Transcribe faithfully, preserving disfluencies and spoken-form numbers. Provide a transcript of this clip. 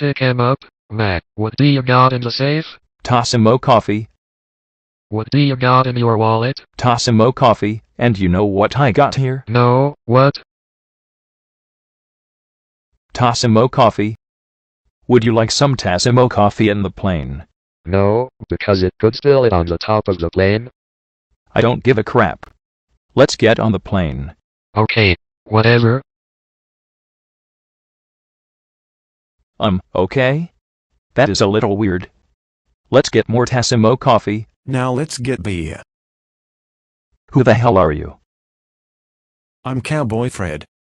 pick him up. Mac, what do you got in the safe? Tassimo coffee. What do you got in your wallet? Tassimo coffee, and you know what I got here? No, what? Tassimo coffee. Would you like some Tassimo coffee in the plane? No, because it could spill it on the top of the plane. I don't give a crap. Let's get on the plane. Okay, whatever. Um, okay? That is a little weird. Let's get more Tassimo coffee. Now let's get beer. Who the hell are you? I'm Cowboy Fred.